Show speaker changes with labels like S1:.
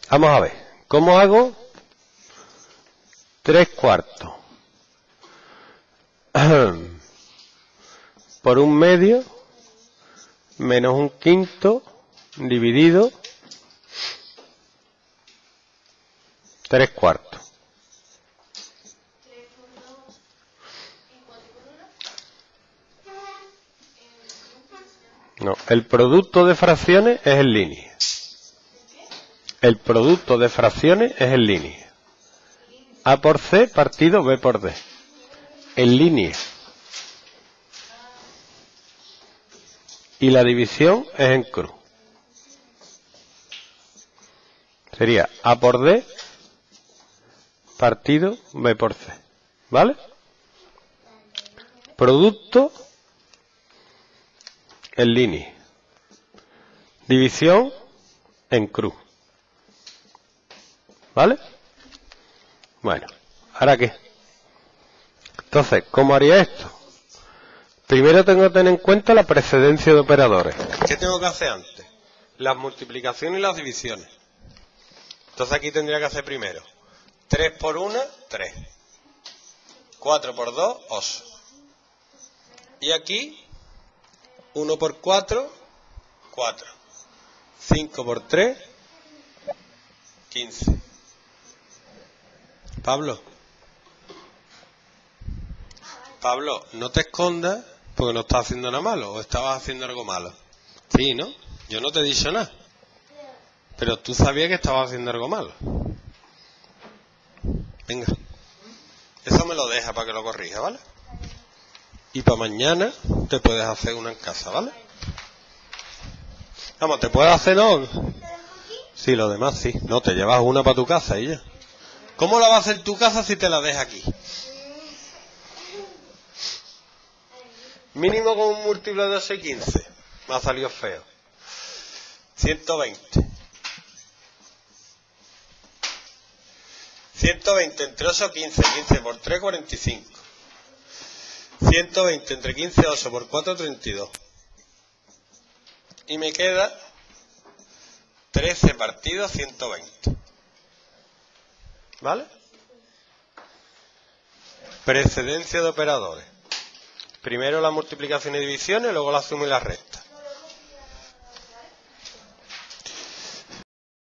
S1: Vamos a ver, ¿cómo hago 3/4 por 1/2 menos 1/5 dividido 3/4? No, el producto de fracciones es en línea. El producto de fracciones es en línea. A por C partido B por D. En línea. Y la división es en cruz. Sería A por D partido B por C. ¿Vale? Producto en línea. División en cruz. ¿Vale? Bueno, ¿ahora qué? Entonces, ¿cómo haría esto? Primero tengo que tener en cuenta la precedencia de operadores. ¿Qué tengo que hacer antes? Las multiplicaciones y las divisiones. Entonces aquí tendría que hacer primero 3 por 1, 3. 4 por 2, 8. Y aquí 1 por 4, 4. 5 por 3, 15. Pablo, no te escondas porque no estás haciendo nada malo, o estabas haciendo algo malo. Sí, ¿no? Yo no te he dicho nada. Pero tú sabías que estabas haciendo algo malo. Venga. Eso me lo deja para que lo corrija, ¿vale? Y para mañana te puedes hacer una en casa, ¿vale? Vamos, ¿te puedes hacer no? Sí, lo demás sí. No, te llevas una para tu casa y ya. ¿Cómo la vas a hacer tu casa si te la dejas aquí? Mínimo con un múltiplo de 12 y 15. Me ha salido feo. 120. 120 entre 8, 15. 15 por 3, 45. 120 entre 15, 8 por 4, 32. Y me queda 13 partido 120. ¿Vale? Precedencia de operadores. Primero la multiplicación y divisiones, luego la suma y la resta.